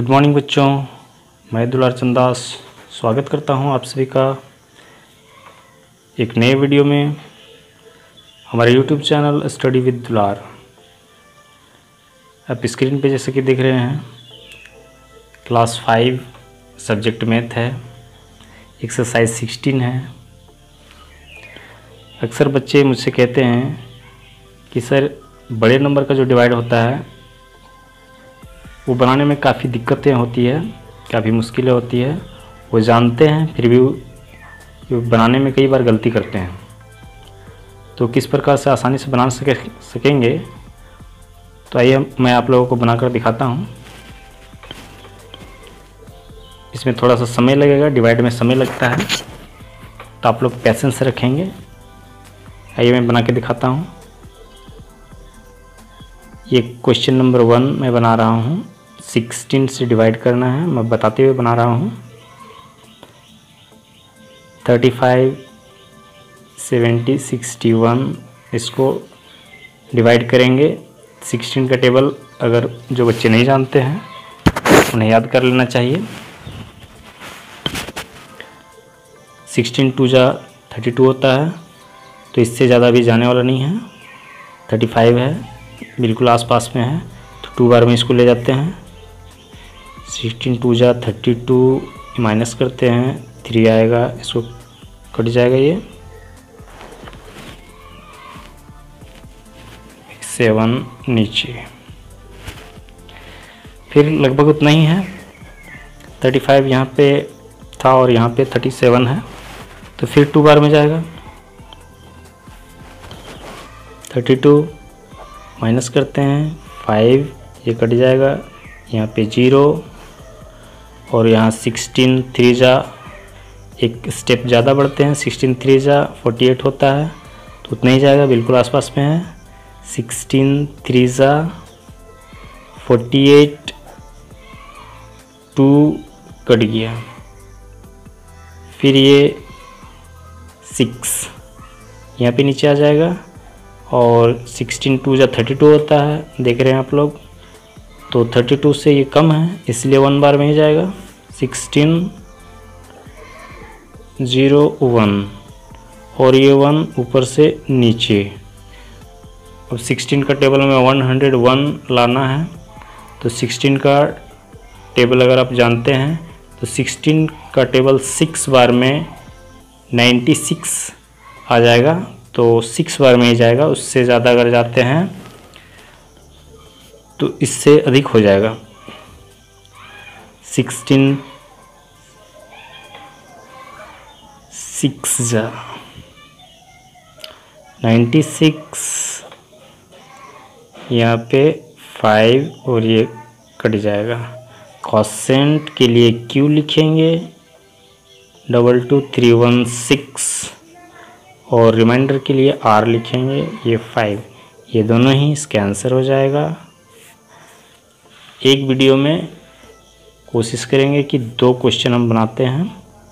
Good morning बच्चों, मैं दुलार चंदास स्वागत करता हूं आप सभी का एक नए वीडियो में हमारे यूट्यूब चैनल स्टडी विद दुलार। आप स्क्रीन पे जैसे कि देख रहे हैं क्लास 5 सब्जेक्ट मैथ है, एक्सरसाइज 16 है। अक्सर बच्चे मुझसे कहते हैं कि सर बड़े नंबर का जो डिवाइड होता है वो बनाने में काफ़ी दिक्कतें होती है, काफ़ी मुश्किलें होती है। वो जानते हैं फिर भी बनाने में कई बार गलती करते हैं। तो किस प्रकार से आसानी से बना सकेंगे, तो आइए मैं आप लोगों को बनाकर दिखाता हूँ। इसमें थोड़ा सा समय लगेगा, डिवाइड में समय लगता है, तो आप लोग पेशेंस से रखेंगे। आइए मैं बना के दिखाता हूँ। ये क्वेश्चन नंबर 1 मैं बना रहा हूँ। 16 से डिवाइड करना है, मैं बताते हुए बना रहा हूँ। 35, 70, 61 इसको डिवाइड करेंगे। 16 का टेबल अगर जो बच्चे नहीं जानते हैं उन्हें याद कर लेना चाहिए। 16 2 जा 32 होता है, तो इससे ज़्यादा भी जाने वाला नहीं है। 35 है, बिल्कुल आसपास में है, तो 2 बार में इसको ले जाते हैं। 16 2 जा 32 माइनस करते हैं, 3 आएगा, इसको कट जाएगा ये। 7 नीचे, फिर लगभग उतना ही है। 35 यहाँ पे था और यहाँ पे 37 है, तो फिर 2 बार में जाएगा। 32 माइनस करते हैं, 5 ये कट जाएगा, यहाँ पे 0 और यहाँ 16 3 जा एक स्टेप ज़्यादा बढ़ते हैं। 16 3 जा 48 होता है, तो उतना ही जाएगा, बिल्कुल आसपास में है। 16 3 जा 48, 2 कट गया, फिर ये 6 यहाँ पे नीचे आ जाएगा और 16 2 जा 32 होता है, देख रहे हैं आप लोग। तो 32 से ये कम है, इसलिए 1 बार में ही जाएगा। 16 0 1 और ये 1 ऊपर से नीचे। अब 16 का टेबल में 101 लाना है, तो 16 का टेबल अगर आप जानते हैं तो 16 का टेबल 6 बार में 96 आ जाएगा, तो 6 बार में ही जाएगा। उससे ज़्यादा अगर जाते हैं तो इससे अधिक हो जाएगा। 16 6 जा 96, यहाँ पे 5 और ये कट जाएगा। क्वोशिएंट के लिए Q लिखेंगे 22316 और रिमाइंडर के लिए R लिखेंगे ये 5। ये दोनों ही इसके आंसर हो जाएगा। एक वीडियो में कोशिश करेंगे कि 2 क्वेश्चन हम बनाते हैं।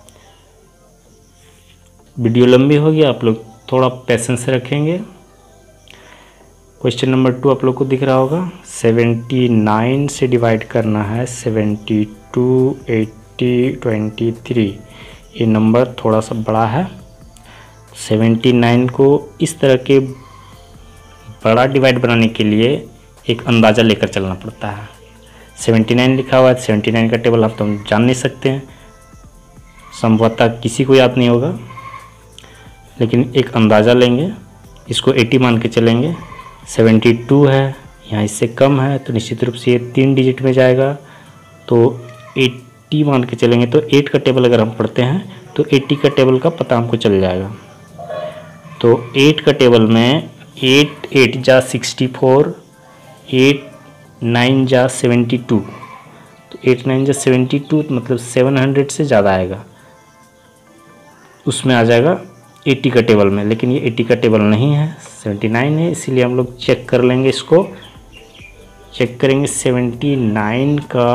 वीडियो लंबी होगी, आप लोग थोड़ा पेशेंस रखेंगे। क्वेश्चन नंबर 2 आप लोग को दिख रहा होगा। 79 से डिवाइड करना है। 72, 80, 23। ये नंबर थोड़ा सा बड़ा है। 79 को इस तरह के बड़ा डिवाइड बनाने के लिए एक अंदाज़ा लेकर चलना पड़ता है। 79 लिखा हुआ है, 79 का टेबल आप तो जान नहीं सकते हैं, संभवतः किसी को याद नहीं होगा, लेकिन एक अंदाज़ा लेंगे, इसको 80 मान के चलेंगे। 72 है, यहाँ इससे कम है, तो निश्चित रूप से ये 3 डिजिट में जाएगा, तो 80 मान के चलेंगे। तो 8 का टेबल अगर हम पढ़ते हैं तो 80 का टेबल का पता हमको चल जाएगा। तो 8 का टेबल में 8 8 जा 64, 8 9 जा 72, तो 8 9 जा 72 मतलब 700 से ज़्यादा आएगा, उसमें आ जाएगा 80 का टेबल में। लेकिन ये 80 का टेबल नहीं है, 79 है, इसीलिए हम लोग चेक कर लेंगे। इसको चेक करेंगे 79 का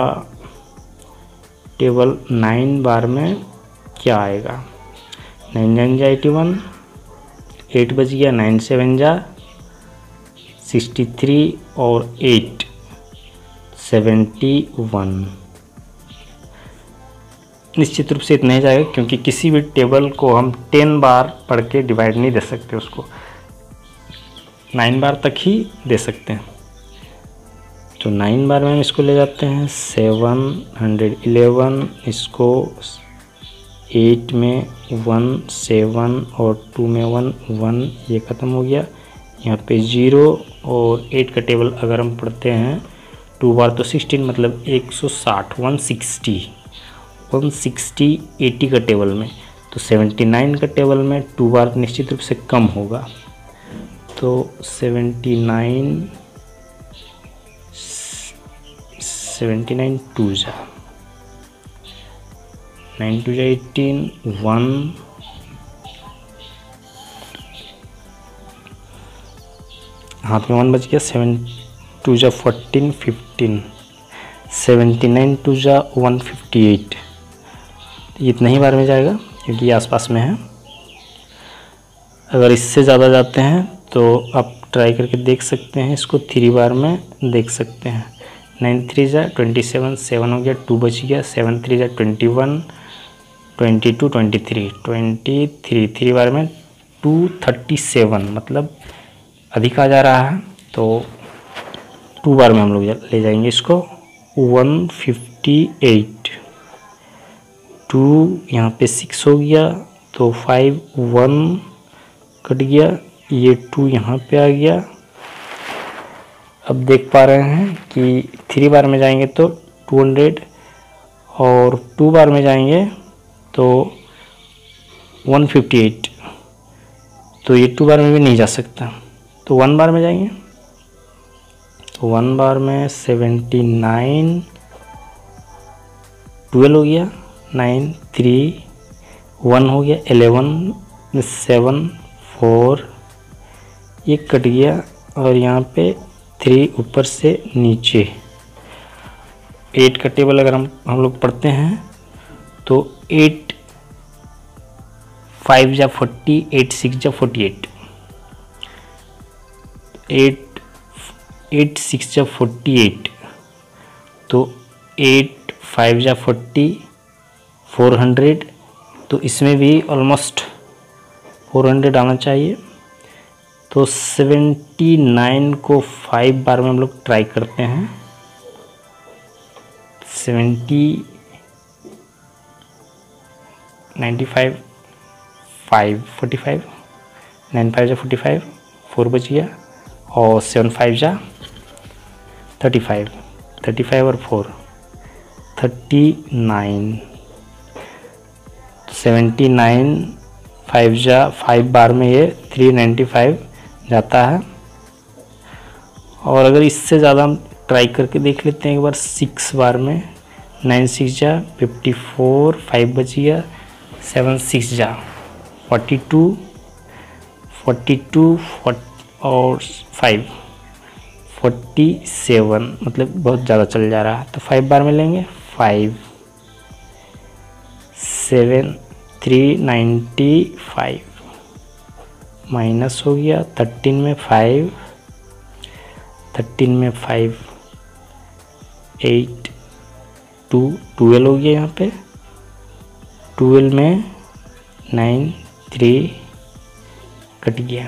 टेबल 9 बार में क्या आएगा। 9 9 जा 81, 8 बच गया, 9 7 जा 63 और 8 71। निश्चित रूप से इतना ही जाएगा, क्योंकि किसी भी टेबल को हम 10 बार पढ़ के डिवाइड नहीं दे सकते, उसको 9 बार तक ही दे सकते हैं। तो 9 बार में हम इसको ले जाते हैं 711, इसको 8 में 1 7 और 2 में 1 1, ये ख़त्म हो गया। यहाँ पे 0 और 8 का टेबल अगर हम पढ़ते हैं 2 बार तो 16, मतलब 160 160 80 का टेबल में। तो 79 का टेबल में 2 बार निश्चित रूप से कम होगा। तो 79 2 जा 9 2 जा 18 1 हाथ में 1 बच गया। 7 2 जा 14 15 79 2 जा 158। इतना ही बार में जाएगा क्योंकि आसपास में है। अगर इससे ज़्यादा जाते हैं तो आप ट्राई करके देख सकते हैं, इसको 3 बार में देख सकते हैं। 9 3 जा 27 7 हो गया, 2 बच गया। 7 3 जा 21 22 23 3 बार में 237, मतलब अधिक आ जा रहा है। तो 2 बार में हम लोग ले जाएंगे इसको 158। 2 यहाँ पे 6 हो गया, तो 5 1 कट गया, ये 2 यहाँ पे आ गया। अब देख पा रहे हैं कि 3 बार में जाएंगे तो 200 और 2 बार में जाएंगे तो 158। तो ये 2 बार में भी नहीं जा सकता, तो 1 बार में जाएंगे। तो 1 बार में 79 12 हो गया, 9 3 1 हो गया, 11 7 4 ये कट गया, और यहाँ पे 3 ऊपर से नीचे। 8 का टेबल अगर हम लोग पढ़ते हैं तो 8 5 जा 40 8 6 जा 48 8 6 जा 48। तो 8 5 जा 40 400। तो इसमें भी ऑलमोस्ट 400 आना चाहिए। तो 79 को 5 बार में हम लोग ट्राई करते हैं। 95 5 45 9 5 जा 45 4 बच गया, और 7 5 जा 35 और 4 39। 79 5 जा 5 बार में ये 395 जाता है। और अगर इससे ज़्यादा हम ट्राई करके देख लेते हैं एक बार 6 बार में। 9 6 जा 54 5 बच गया, 7 6 जा 42 और 5 47, मतलब बहुत ज़्यादा चल जा रहा है। तो 5 बार में लेंगे 5 7 395 माइनस हो गया। 13 में 5 8 2 12 हो गया। यहाँ पे 12 में 9 3 कट गया।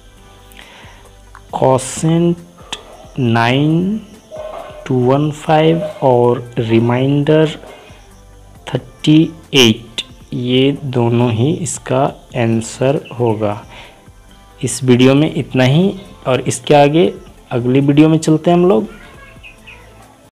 कोसेंट 9 215 और रिमाइंडर 38, ये दोनों ही इसका आंसर होगा। इस वीडियो में इतना ही, और इसके आगे अगली वीडियो में चलते हैं हम लोग।